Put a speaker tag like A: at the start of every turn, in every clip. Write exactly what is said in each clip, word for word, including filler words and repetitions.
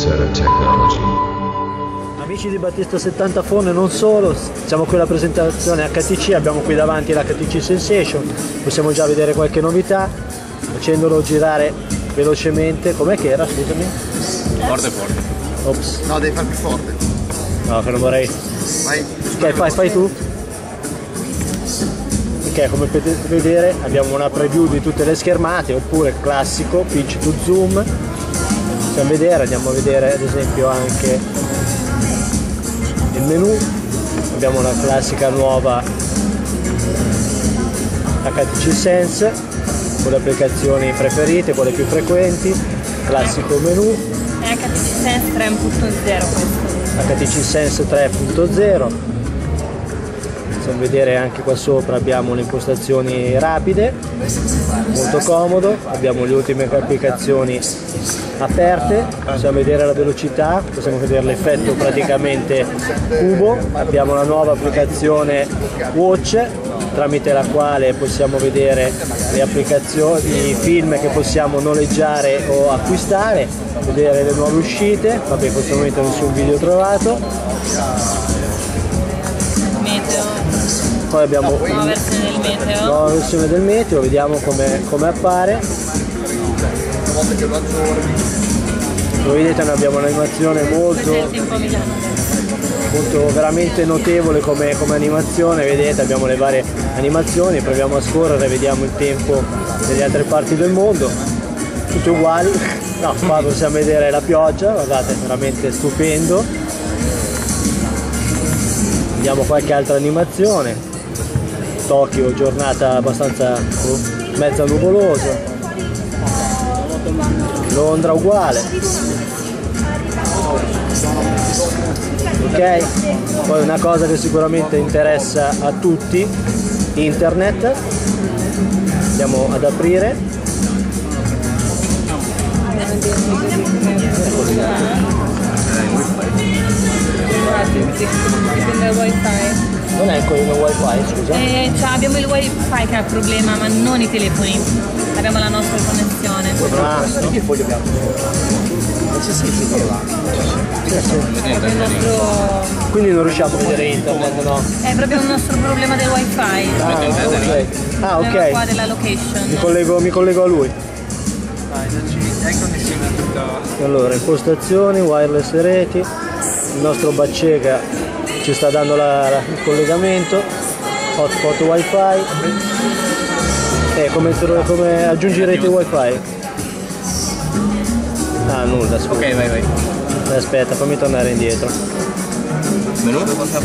A: Trendsetter Technology.
B: Amici di Battista settanta Phone e non solo, siamo qui alla presentazione H T C, abbiamo qui davanti l'H T C Sensation, possiamo già vedere qualche novità, facendolo girare velocemente. Com'è che era, scusami?
C: Forte forte.
B: Ops.
D: No, devi far più forte.
B: No, che non vorrei.
D: Vai.
B: Ok, fai, fai tu. Ok, come potete vedere abbiamo una preview di tutte le schermate, oppure classico, pinch to zoom. Possiamo vedere, andiamo a vedere ad esempio anche il menu. Abbiamo la classica nuova H T C Sense con le applicazioni preferite, quelle più frequenti, classico menu.
E: È H T C Sense tre punto zero questo.
B: H T C Sense tre punto zero. Possiamo vedere anche qua sopra, abbiamo le impostazioni rapide, molto comodo, abbiamo le ultime applicazioni aperte, possiamo vedere la velocità, possiamo vedere l'effetto praticamente cubo, abbiamo la nuova applicazione Watch tramite la quale possiamo vedere le applicazioni, i film che possiamo noleggiare o acquistare, vedere le nuove uscite. Vabbè, in questo momento nessun video trovato.
E: Meteo.
B: Poi abbiamo
E: Nuova versione del meteo.
B: nuova versione del meteo, vediamo come, come appare. Come vedete noi abbiamo un'animazione molto, molto veramente notevole come, come animazione, vedete abbiamo le varie animazioni, proviamo a scorrere, vediamo il tempo delle altre parti del mondo, tutte uguali. No, qua possiamo vedere la pioggia, guardate, è veramente stupendo. Vediamo qualche altra animazione. Tokyo, giornata abbastanza mezza nuvolosa. Londra uguale. Ok, poi una cosa che sicuramente interessa a tutti, internet. Andiamo ad aprire. Non è quello wifi, scusa?
E: Eh, cioè, abbiamo il wifi che ha il problema, ma non i telefoni. Abbiamo la nostra connessione.
B: Ah, che foglio bianco? Sì, sì, sì, quello là. Sì, sì.
E: Il nostro...
B: Quindi non riusciamo a vedere internet, no?
E: È proprio il nostro problema del wifi.
B: Ah, ok. Ah, ok.
E: Qua della location.
B: Mi collego, mi collego a lui. Allora, impostazioni, wireless e reti. Il nostro Baccega ci sta dando la, la, il collegamento. Hotspot wifi. E come, come aggiungi rete wifi? Ah, nulla, scusa.
C: Ok, vai, vai.
B: Aspetta, fammi tornare indietro.
C: Menu?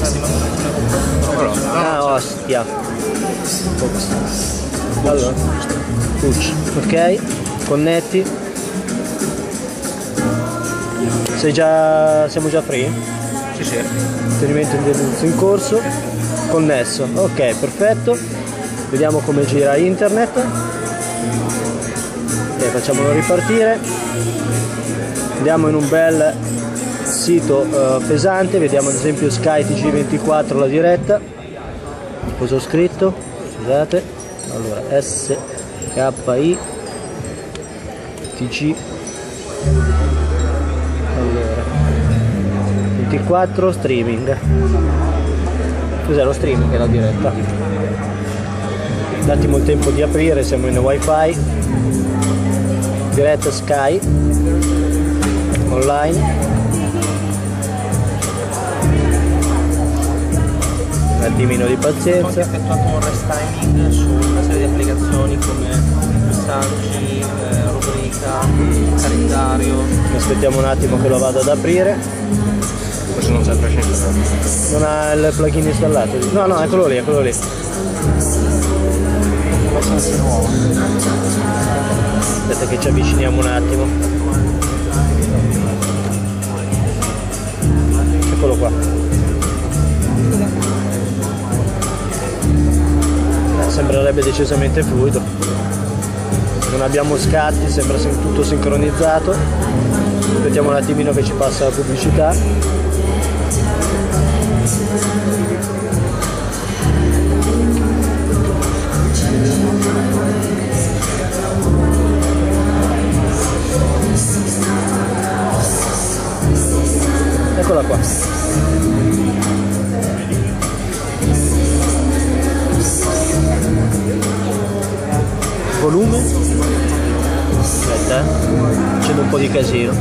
B: Ah, ostia. Ops. Allora, push. Ok, connetti. Sei già, siamo già free?
C: Sì, sì.
B: Mantenimento in denuncia in corso. Connesso. Ok, perfetto. Vediamo come gira internet. Ok, facciamolo ripartire. Andiamo in un bel sito uh, pesante, vediamo ad esempio Sky T G ventiquattro la diretta. Cosa ho scritto? Scusate. Allora, S K I T G. Allora, ventiquattro streaming. Cos'è lo streaming? È la diretta. Un attimo il tempo di aprire, siamo in wifi. Diretta Sky online. Un attimino di pazienza.
C: Ho effettuato un rest timing su una serie di applicazioni come messaggi, eh, rubrica, calendario.
B: Aspettiamo un attimo che lo vado ad aprire.
C: Questo non serve a installato.
B: Non ha il plugin installato? No, no, eccolo lì, eccolo lì. Aspetta che ci avviciniamo un attimo. Eccolo qua. Eh, sembrerebbe decisamente fluido. Non abbiamo scatti, sembra tutto sincronizzato. Aspettiamo un attimino che ci passa la pubblicità. eccola qua. Volume? Aspetta, eh. Facendo un po' di casino.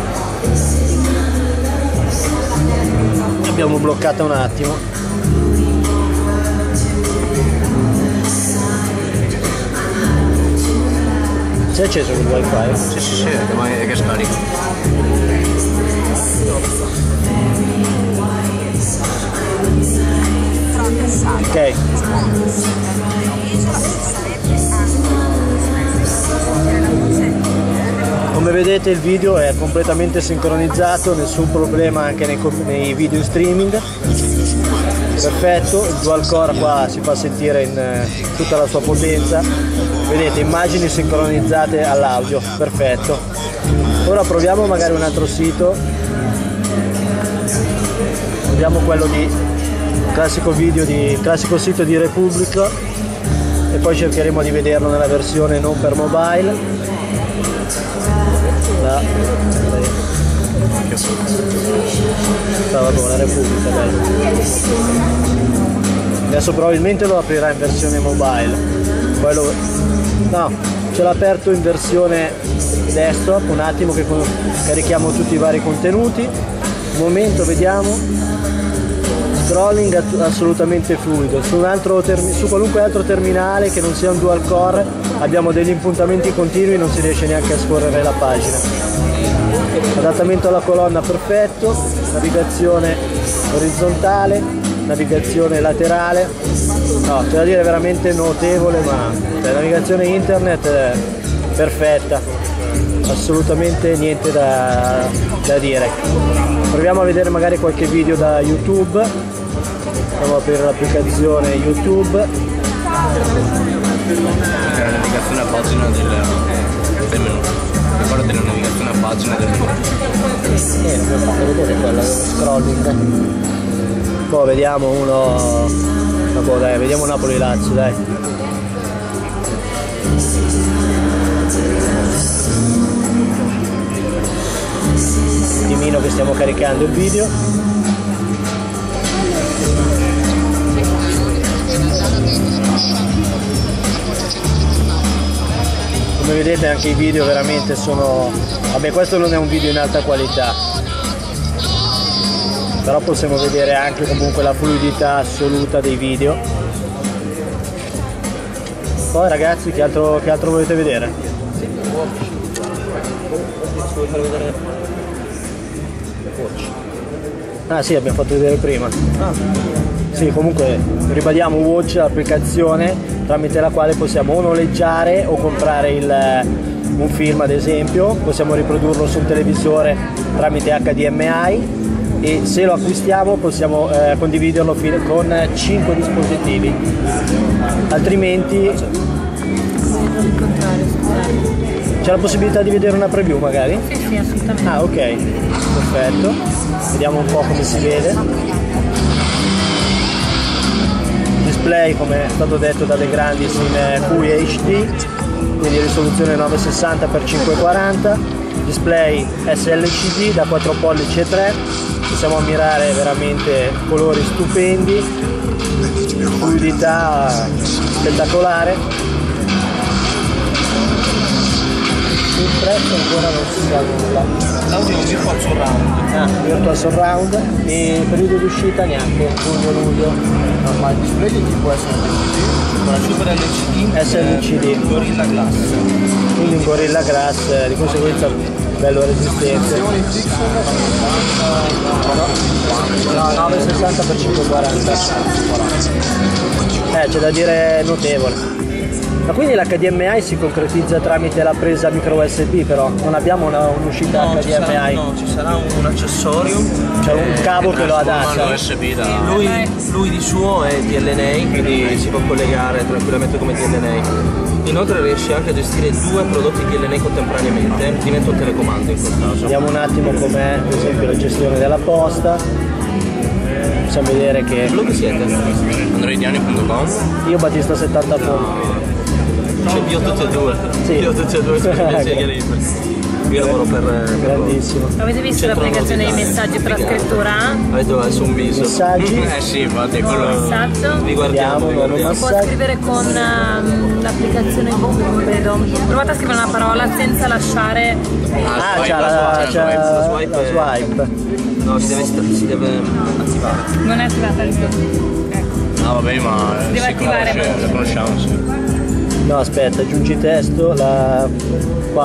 B: Abbiamo bloccata un attimo. Si è acceso il wifi?
C: Sì, sì, sì, che, che scarico.
B: Ok. Come vedete il video è completamente sincronizzato, nessun problema anche nei, nei video in streaming. Perfetto, il dual core qua si fa sentire in eh, tutta la sua potenza. Vedete immagini sincronizzate all'audio, perfetto. Ora proviamo magari un altro sito. Vediamo quello di classico video di classico sito di Repubblica e poi cercheremo di vederlo nella versione non per mobile. La, la, la Repubblica, dai. Adesso probabilmente lo aprirà in versione mobile, poi lo, no, ce l'ha aperto in versione desktop. Un attimo che carichiamo tutti i vari contenuti. Un momento, vediamo. Scrolling assolutamente fluido. Su, un altro su qualunque altro terminale che non sia un dual core abbiamo degli impuntamenti continui, non si riesce neanche a scorrere la pagina. Adattamento alla colonna perfetto, navigazione orizzontale, navigazione laterale, no, c'è da dire veramente notevole, ma la navigazione internet è perfetta, assolutamente niente da, da dire. Proviamo a vedere magari qualche video da YouTube, andiamo a aprire l'applicazione YouTube.
C: La navigazione a pagina del, del menu. Ricordate la navigazione a pagina del menu.
B: Eh, non mi fate vedere quella scrolling. Poi vediamo uno. Vabbè, dai, vediamo Napoli-Lazio, dai. Un attimino che stiamo caricando il video. Come vedete anche i video veramente sono... Vabbè, questo non è un video in alta qualità, però possiamo vedere anche comunque la fluidità assoluta dei video. Poi ragazzi, che altro, che altro volete vedere? Ah sì, abbiamo fatto vedere prima. Ah. Sì, comunque ribadiamo Watch, l'applicazione tramite la quale possiamo o noleggiare o comprare il, un film ad esempio, possiamo riprodurlo su un televisore tramite H D M I e se lo acquistiamo possiamo eh, condividerlo con cinque dispositivi, altrimenti c'è la possibilità di vedere una preview magari?
E: Sì, sì, assolutamente.
B: Ah, ok, perfetto, vediamo un po' come si vede. Display, come è stato detto dalle grandi, in Full H D, quindi risoluzione novecentosessanta per cinquecentoquaranta, display S L C D da quattro pollici e tre, possiamo ammirare veramente colori stupendi, fluidità spettacolare. Il prezzo ancora non si sa nulla.
C: L'audio è un virtual surround.
B: Ah, virtual surround e periodo di uscita neanche, giugno-luglio.
C: No, ma il display di tipo S L C D con la Super L C D,
B: S L C D.
C: eh, Gorilla Glass.
B: Quindi un Gorilla Glass, di conseguenza bello resistente. No, novecentosessanta per cinquecentoquaranta. Eh, c'è da dire notevole. Ma quindi l'H D M I si concretizza tramite la presa micro U S B, però non abbiamo un'uscita
C: No,
B: H
C: ci
B: D M I.
C: sarà, no, ci sarà un, un accessorio,
B: C'è un cavo che lo adatta.
C: l'U S B da... lui, lui di suo è D L N A, quindi si può collegare tranquillamente come D L N A. Inoltre riesce anche a gestire due prodotti D L N A contemporaneamente, diventa un telecomando in quel caso.
B: Vediamo un attimo com'è ad esempio la gestione della posta. Possiamo vedere che
C: Quello che siete? androidiani punto com.
B: io Battista settanta punti.
C: C'è Dio tutti e due.
B: Sì.
C: Dio tutti e due, se mi piace chiarire. Io lavoro per... per
B: Grandissimo.
E: Avete visto l'applicazione dei messaggi per la scrittura?
C: Avete adesso un viso.
B: Messaggi.
C: Eh sì, infatti
E: Nuovo
C: quello...
E: messaggio.
C: Vi guardiamo, vi
B: Vediamo,
C: guardiamo.
E: Si può scrivere con um, l'applicazione Google, credo. Provate a scrivere una parola senza lasciare.
B: Ah,
C: swipe,
B: c'ha
C: la
B: la,
C: swipe,
B: c'ha
C: la
B: la
C: swipe, la
B: swipe.
C: No, si deve, si deve attivare.
E: Non è attivata il ecco.
C: Ah vabbè, ma
E: Deve
C: si
E: attivare,
C: conosce,
E: ma-
C: la conosciamo, sì.
B: No, aspetta, aggiungi testo, la... qua.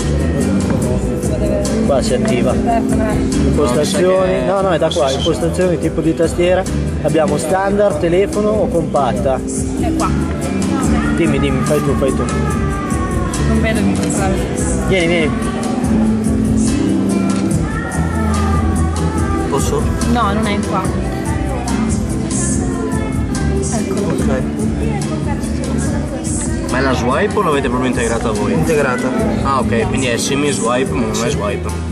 B: Qua si attiva. Impostazioni, no no è da qua, impostazioni, tipo di tastiera. Abbiamo standard, telefono o compatta.
E: È qua.
B: Dimmi, dimmi, fai tu, fai tu.
E: Non vedo il microfono.
B: Vieni, vieni.
C: Posso?
E: No, non è qua. Eccolo.
C: Ok.
A: Ma è la swipe o l'avete proprio integrata voi?
C: Integrata.
A: Ah ok, quindi è semi swipe ma non è swipe.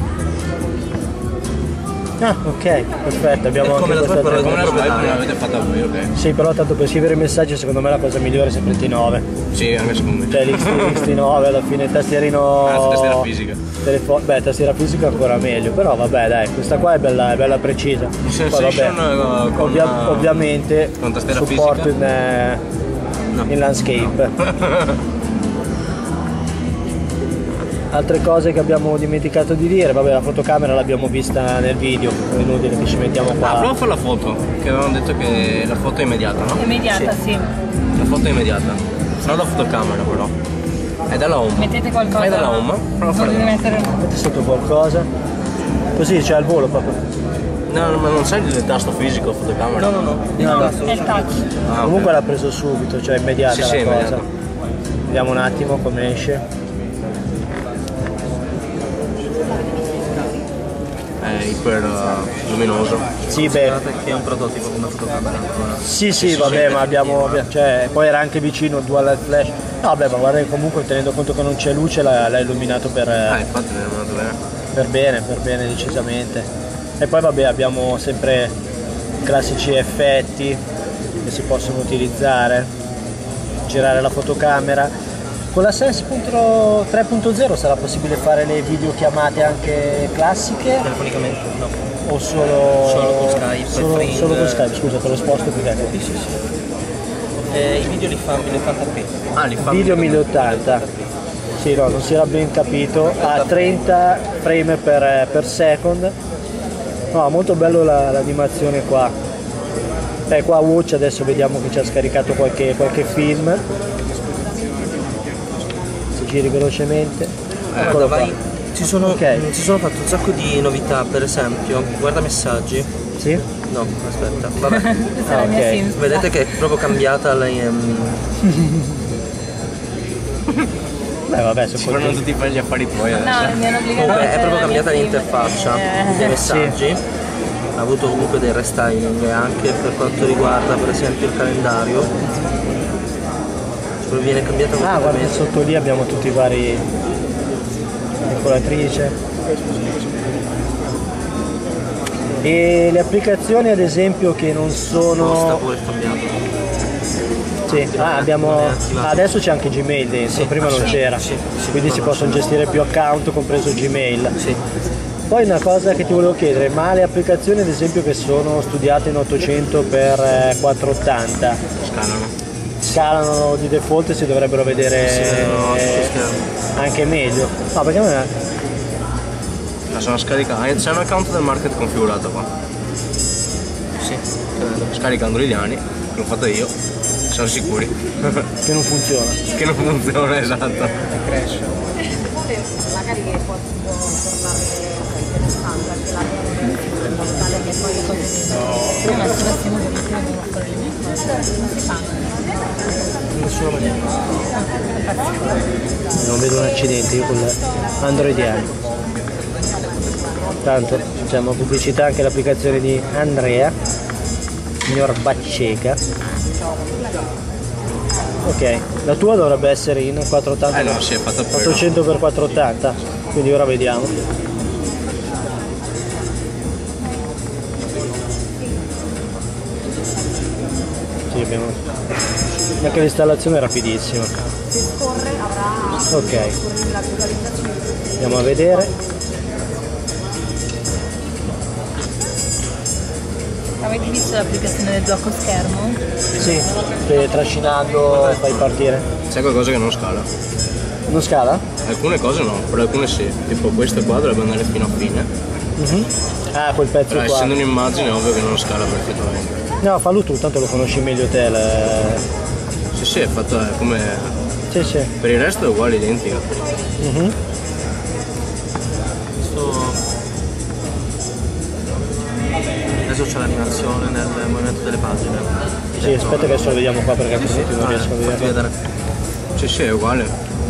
B: Ah, ok, perfetto, abbiamo
C: È come
B: anche
C: la tua
B: questa
C: parola.
A: Come la swipe non
C: proprietaria.
A: l'avete fatta voi, ok.
B: Sì, però tanto per scrivere i messaggi secondo me la cosa migliore è sempre il T nove.
A: Sì, anche secondo me.
B: Cioè l'X T nove alla fine, tastierino...
A: Ah, tastiera fisica.
B: Telefo- Beh, tastiera fisica ancora meglio, però vabbè dai, questa qua è bella, è bella precisa. Poi,
A: Sensation
B: vabbè,
A: eh, con
B: ovvia-
A: una-
B: ovviamente
A: con tastiera
B: supporto
A: fisica?
B: in, eh,
A: No.
B: in landscape. Altre cose che abbiamo dimenticato di dire, vabbè la fotocamera l'abbiamo vista nel video, è inutile che ci mettiamo
A: Ah,
B: qua.
A: prova a fare la foto, che avevamo detto che la foto è immediata, no?
E: Immediata, sì.
A: La foto è immediata. Non la fotocamera però. È dalla home.
E: Mettete qualcosa.
A: Fai dalla home? Prova a
E: Non
A: fare
E: devi
A: dalla home.
E: mettere.
B: Metti sotto qualcosa. Così c'è al volo proprio.
A: No, no, ma non sai il tasto fisico fotocamera?
C: No, no, no.
B: No, no.
E: È il touch.
A: Ah, ok.
B: Comunque l'ha preso subito, cioè immediata
A: Sì,
B: la
A: sì,
B: cosa.
A: immediata.
B: Vediamo un attimo come esce.
A: È iper uh, luminoso.
B: Sì, beh,
C: Guardate che è un prototipo come fotocamera ancora.
B: sì, sì, vabbè, ma abbiamo, cioè, poi era anche vicino il dual light flash. No, vabbè, ma guarda che comunque tenendo conto che non c'è luce l'ha, l'ha illuminato per,
A: Ah, infatti ne è venuto bene.
B: per bene, per bene decisamente. E poi vabbè abbiamo sempre i classici effetti che si possono utilizzare, girare la fotocamera. Con la Sense tre punto zero sarà possibile fare le videochiamate anche classiche
C: Telefonicamente? No.
B: o solo,
C: Solo con Skype,
B: Solo,
C: Free,
B: solo con
C: eh.
B: Skype, scusa, te lo sposto più che
C: Sì, sì, sì. Eh, I video li fa mille ottanta p.
A: Ah, li fa
B: video mille ottanta. Sì, no, non si era ben capito, a trenta frame per, per second. No, molto bello la- l'animazione qua. Eh, qua Watch adesso vediamo che ci ha scaricato qualche, qualche film. Si giri velocemente. Eccolo
C: Guarda,
B: qua.
C: vai. Ci sono,
B: Ok.
C: ci sono fatte un sacco di novità, per esempio, guarda messaggi.
B: Sì?
C: No, aspetta, vabbè.
E: Questa è la
B: Ah,
E: mia
B: ok.
E: Sims.
C: Vedete che è proprio cambiata la, ehm,
B: Beh vabbè,
A: Si
B: sono
A: fanno tutti per gli affari tuoi adesso.
E: No, mi hanno obbligato a
C: comunque è
E: mettere
C: proprio
E: la
C: cambiata
E: mia
C: l'interfaccia
E: Sims.
C: dei
E: Eh.
C: messaggi. Ha avuto comunque dei restyling anche per quanto riguarda per esempio il calendario. Cioè, viene cambiato
B: Ah, guarda,
C: completamente.
B: sotto lì abbiamo tutti i vari calcolatrice. E le applicazioni ad esempio che non
C: Posta
B: sono...
C: pure cambiato.
B: Sì, ah, abbiamo... ah, adesso c'è anche Gmail dentro,
C: Sì,
B: prima non
C: sì,
B: c'era,
C: sì, sì,
B: quindi si
C: no,
B: possono
C: no.
B: gestire più account, compreso Gmail.
C: Sì.
B: Poi una cosa che ti volevo chiedere, ma le applicazioni ad esempio che sono studiate in ottocento per quattrocentottanta
A: Scalano.
B: scalano di default e si dovrebbero vedere
C: Sì, sì, no,
B: eh,
C: sullo schermo.
B: anche meglio? No, perché a me...
A: La sono scaricata. C'è un account del market configurato qua.
C: Sì, credo.
A: Scaricando Liliani, che l'ho fatto io. Siamo sicuri
B: che non funziona.
A: che non funziona, esatto.
D: magari che può tornare interessante anche la in modo tale che poi le cose
E: Prima se fossimo che devono fare le mie cose, non si fanno.
C: In nessuna maniera.
B: Non vedo un accidente io con l'androidiano. Tanto facciamo pubblicità anche l'applicazione di Andrea, signor Bacceca. Ok, la tua dovrebbe essere in quattrocentottanta.
A: Eh no, si è fatta poi.
B: ottocento per quattrocentottanta, quindi ora vediamo. Sì, abbiamo... anche l'installazione è rapidissima.
D: se scorre avrà
B: Ok,
D: la visualizzazione
B: Andiamo a vedere.
E: Avete visto l'applicazione del blocco schermo?
B: Sì, che trascinando fai partire.
A: C'è qualcosa che non scala.
B: Non scala?
A: Alcune cose no, però alcune sì. Tipo queste qua dovrebbe andare fino a fine.
B: Mhm. Ah, quel pezzo
A: Però
B: qua.
A: essendo un'immagine è ovvio che non scala perfettamente.
B: No, fallo tu, tanto lo conosci meglio te. le-
A: Sì sì, è fatto è come.
B: Sì, sì.
A: Per il resto è uguale, identica.
B: Mhm.
C: Adesso c'è l'animazione nel movimento delle pagine.
B: Sì, aspetta che adesso lo vediamo qua perché altrimenti non
C: Ah,
B: riesco a
C: fatti
B: vedere.
C: vedere.
A: Sì sì, è uguale.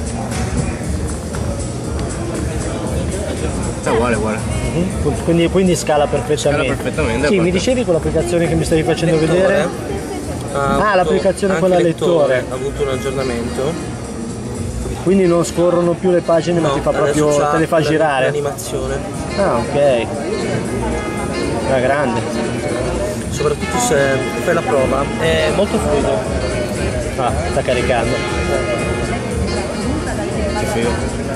A: È uguale, uguale.
B: Mhm. Quindi, quindi scala perfettamente.
A: Scala perfettamente,
B: Sì, mi
A: perché-
B: dicevi quell'applicazione che mi stavi facendo
C: Lettore
B: vedere?
C: ha
B: Ah,
C: avuto-
B: l'applicazione
C: anche
B: quella
C: il
B: lettore.
C: ha avuto un aggiornamento.
B: Quindi non scorrono più le pagine ma
C: No,
B: ti fa
C: adesso
B: proprio,
C: c'ha
B: te le fa
C: la-
B: girare.
C: L'animazione.
B: Ah, ok. Una grande.
C: Soprattutto se fai la prova è molto fluido.
B: Ah, sta caricando.
A: Che figo.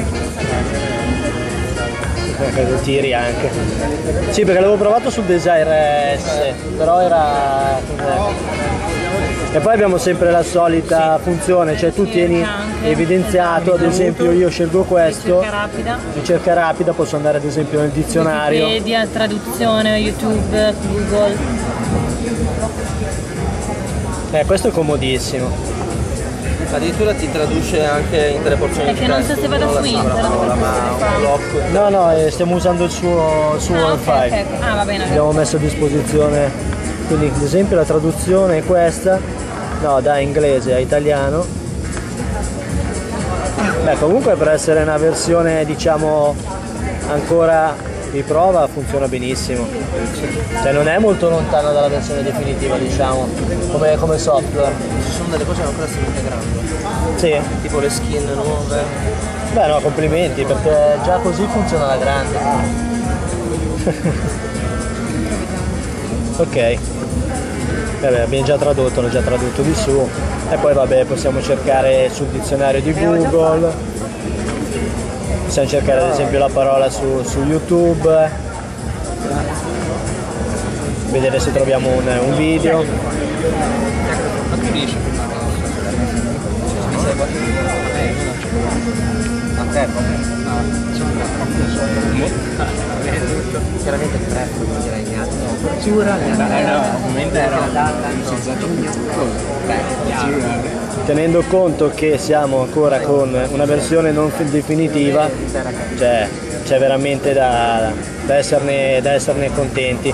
B: Ecco, lo tiri anche. Sì, perché l'avevo provato sul Desire S, però era. E poi abbiamo sempre la solita funzione, cioè tu tieni evidenziato, ad esempio io scelgo questo,
E: Ricerca rapida.
B: ricerca rapida, posso andare ad esempio nel dizionario.
E: Wikipedia, traduzione, YouTube, Google.
B: Eh, questo è comodissimo.
C: Addirittura ti traduce anche intere porzioni
E: È
C: di
E: che non so
C: testo,
E: se vado
C: non la
E: su
C: parola,
E: internet,
C: parola,
E: come
C: ma
E: si fa?
C: un blocco.
B: No, no, eh, stiamo usando il suo, il suo
E: Ah, ok,
B: wifi.
E: ok. Ah, va bene.
B: Abbiamo messo a disposizione, quindi ad esempio la traduzione è questa, no, da inglese a italiano. Beh, comunque per essere una versione diciamo ancora di prova funziona benissimo, cioè non è molto lontano dalla versione definitiva diciamo, come, come software.
C: Ci sono delle cose che ancora stanno integrando,
B: Sì,
C: tipo le skin nuove.
B: beh no, complimenti perché già così funziona alla grande. Ok, vabbè, abbiamo già tradotto, l'ho già tradotto di su e poi vabbè possiamo cercare sul dizionario di Google, possiamo cercare ad esempio la parola su, su YouTube, vedere se troviamo un, un video.
C: Ma tu riesci a filmare? Chiaramente il prezzo non direi niente. Giura?
B: Tenendo conto che siamo ancora con una versione non definitiva, cioè c'è veramente da, da, esserne, da esserne contenti.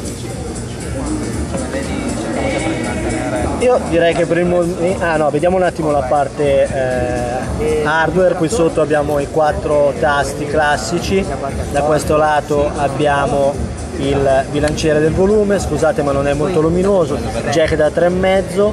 B: Io direi che per il momento... Ah no, vediamo un attimo la parte eh, hardware. Qui sotto abbiamo i quattro tasti classici, da questo lato abbiamo il bilanciere del volume, scusate ma non è molto luminoso, jack da tre virgola cinque,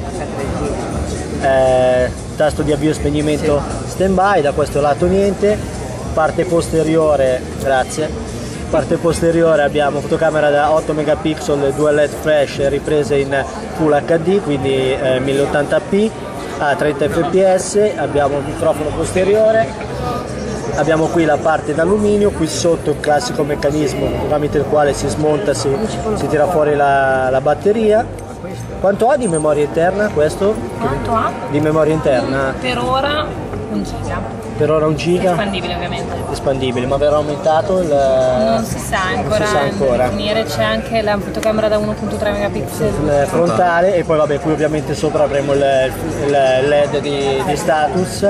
B: eh, tasto di avvio e spegnimento stand by, da questo lato niente, parte posteriore, grazie. Parte posteriore abbiamo fotocamera da otto megapixel, due L E D flash riprese in Full H D, quindi eh, mille ottanta p a trenta F P S, abbiamo il microfono posteriore, abbiamo qui la parte d'alluminio, qui sotto il classico meccanismo tramite il quale si smonta, si, si tira fuori la, la batteria. Quanto ha di memoria interna questo?
E: Quanto ha?
B: Di memoria interna?
E: Per ora un giga.
B: Per ora un giga?
E: Espandibile ovviamente.
B: Espandibile, ma verrà aumentato il...
E: Non si sa ancora.
B: Non si sa ancora.
E: Definire, c'è anche la fotocamera da uno virgola tre megapixel.
B: Il frontale e poi vabbè qui ovviamente sopra avremo il, il L E D di, di status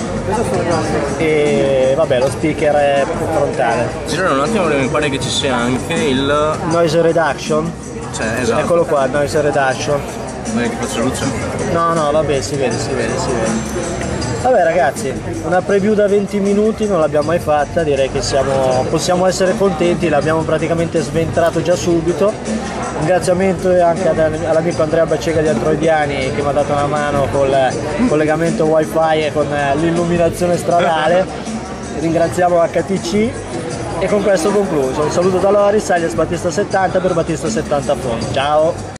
B: e vabbè lo speaker è frontale.
A: Girano un attimo perché mi pare che ci sia anche il.
B: Noise reduction,
A: Cioè, esatto.
B: eccolo qua, noise reduction.
A: Vai che faccio luce.
B: No no vabbè si vede, si vede, si vede. Vabbè ragazzi, una preview da venti minuti non l'abbiamo mai fatta, direi che siamo, possiamo essere contenti, l'abbiamo praticamente sventrato già subito. Un ringraziamento anche ad, all'amico Andrea Baccega di Androidiani che mi ha dato una mano col collegamento wifi e con l'illuminazione stradale. Ringraziamo H T C e con questo ho concluso. Un saluto da Loris, alias Battista settanta per Battista settanta Phone. Ciao!